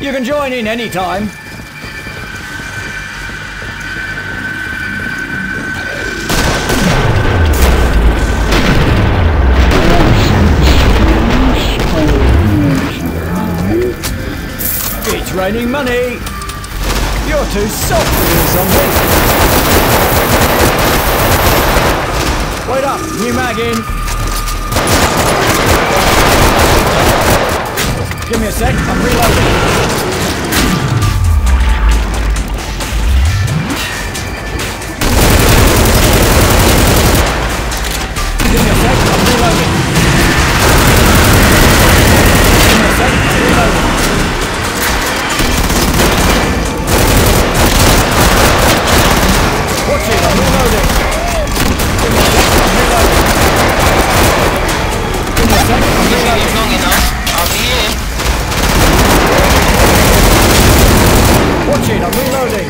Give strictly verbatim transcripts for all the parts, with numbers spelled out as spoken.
You can join in any time. It's raining money. You're too soft for this, zombie. Wait up, new mag in. Give me a sec, I'm reloading. Give me a sec, I'm reloading. Give me a sec, I'm reloading. Watch it, I'm reloading. Give me a sec, I'm reloading. Give me a sec, I'm reloading. Long enough, I'll be in. Watch it, I'm reloading.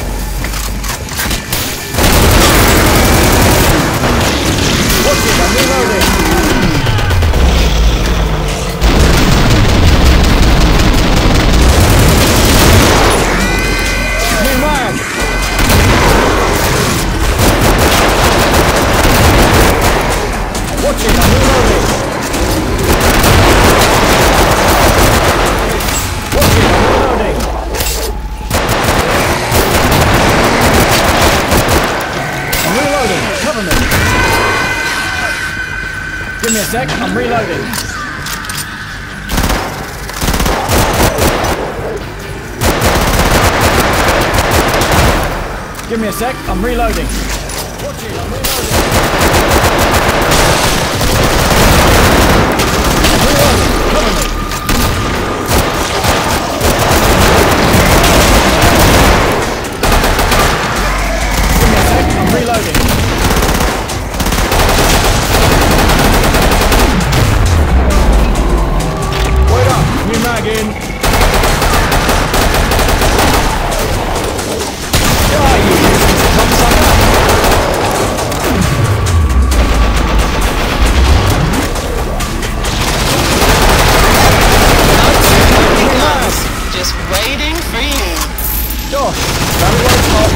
Watch it, I'm reloading. New mag. Watch it, I'm reloading. Watch it, I'm reloading. I'm reloading, cover me. Give me a sec, I'm reloading. Give me a sec, I'm reloading. Watch it, I'm reloading. I'm reloading, cover me. Give me a sec, I'm reloading. Wait up, new mag in. Die, you useless cocksucker! Just waiting for you. Gosh, that'll wait hot.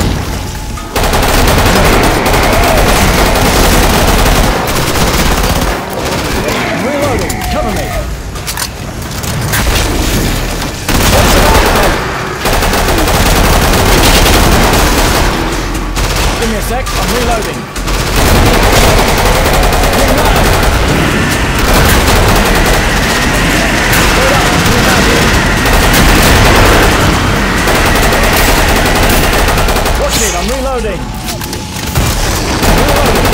Reloading, cover me. What's about? Give me a sec, I'm reloading. New mag. Load up, new mag in. Watch it, I'm reloading. I'm reloading.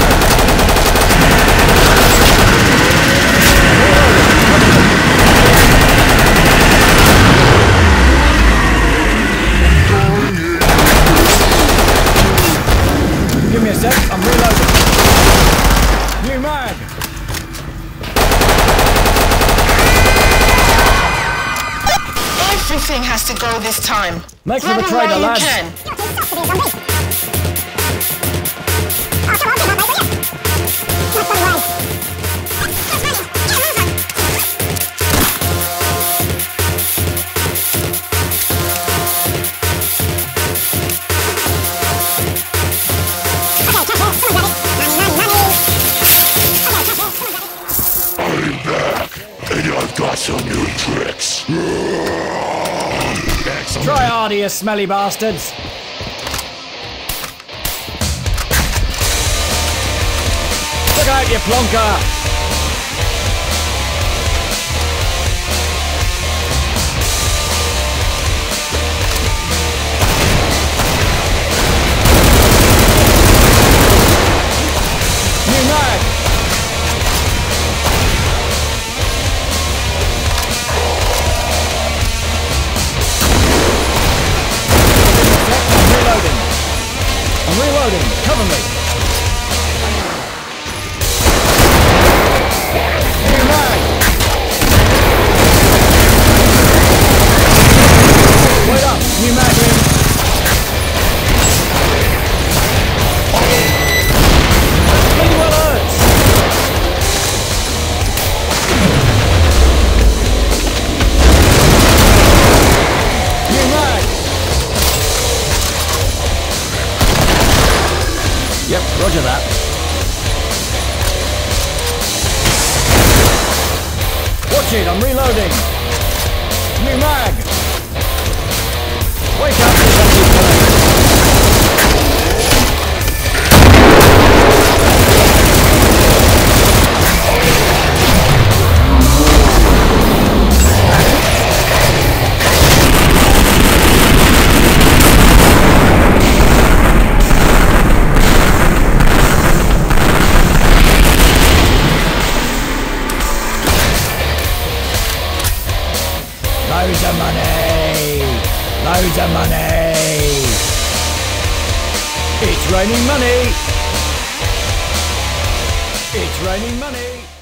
Give me a sec, I'm reloading. New mag. Everything has to go this time. Make for the Run trader, while you lads. can. I'm back, and I've got some new tricks. Try harder, you smelly bastards. Look out, you plonker. New mag. I'm reloading. I'm reloading. Cover me. Roger that. Watch it, I'm reloading. New mag. Wake up, there's something coming. Loads of money! Loads of money! It's raining money! It's raining money!